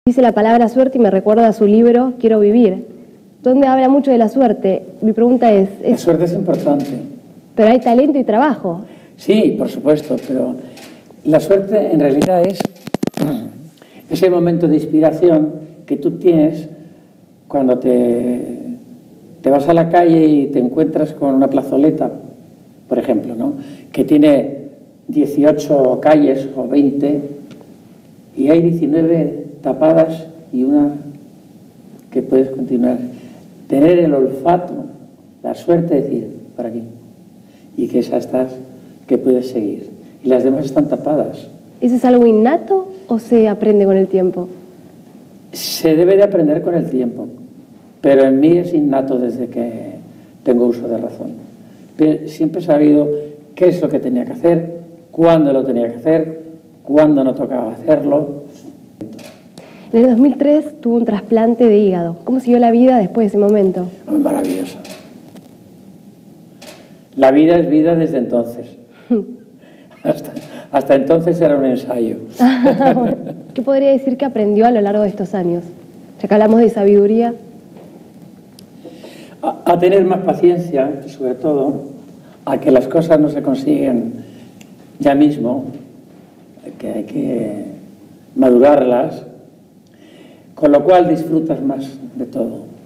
Dice la palabra suerte y me recuerda a su libro Quiero vivir, donde habla mucho de la suerte. Mi pregunta es... La suerte es importante. Pero hay talento y trabajo. Sí, por supuesto, pero la suerte en realidad es ese momento de inspiración que tú tienes cuando te vas a la calle y te encuentras con una plazoleta, por ejemplo, ¿no?, que tiene 18 calles o 20 y hay 19 tapadas y una que puedes continuar. Tener el olfato, la suerte de decir, por aquí, y que esa estás, que puedes seguir. Y las demás están tapadas. ¿Eso es algo innato o se aprende con el tiempo? Se debe de aprender con el tiempo, pero en mí es innato desde que tengo uso de razón. Pero siempre he sabido qué es lo que tenía que hacer, cuándo lo tenía que hacer, cuándo no tocaba hacerlo. En el 2003 tuvo un trasplante de hígado. ¿Cómo siguió la vida después de ese momento? Maravilloso. La vida es vida desde entonces. Hasta entonces era un ensayo. ¿Qué podría decir que aprendió a lo largo de estos años? Ya que hablamos de sabiduría. A tener más paciencia, sobre todo, a que las cosas no se consiguen ya mismo, que hay que madurarlas, con lo cual disfrutas más de todo.